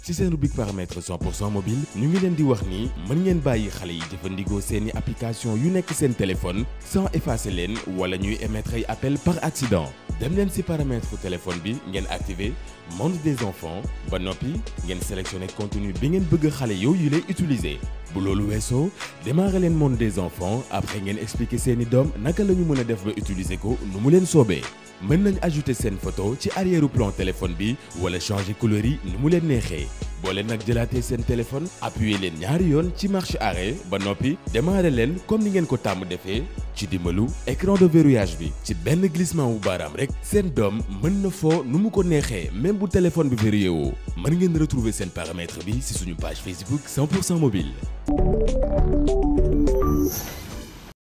ci seen rubrique paramètres 100% mobile ñu ngi leen di wax ni mën ngeen bàyyi xale yi jëfandikoo seeni application yu nekk seen téléphone sans effacer leen wala ñuy émettre ay appel par accident dem leen ci paramètres téléphone bi ngeen activer monde des enfants ba noppi ngeen sélectionner contenu bi ngeen bëgg xale yooyu lay utiliser bu loolu weesoo démarrer leen monde des enfants après ngeen expliquer seeni doom naka la ñu mën a def ba utiliser ko nu mu leen soobee mën nañ ajouter seen photo ci arrière plan téléphone bi wala changer couleur yi nu mu leen neexee boo leen nag jëlaatee seen téléphone appuyer leen ñaari yoon ci marche arrêt ba noppi démarrer leen comme ni ngeen ko tàmm defee ci dimbalu écran de verrouillage bi ci benn glissement wu baaraam rek seen doom mën na foo nu mu ko neexee même bu téléphone bi verrouillé woo mën ngeen retrouver seen paramètre bi ci suñu page Facebook 100% mobile.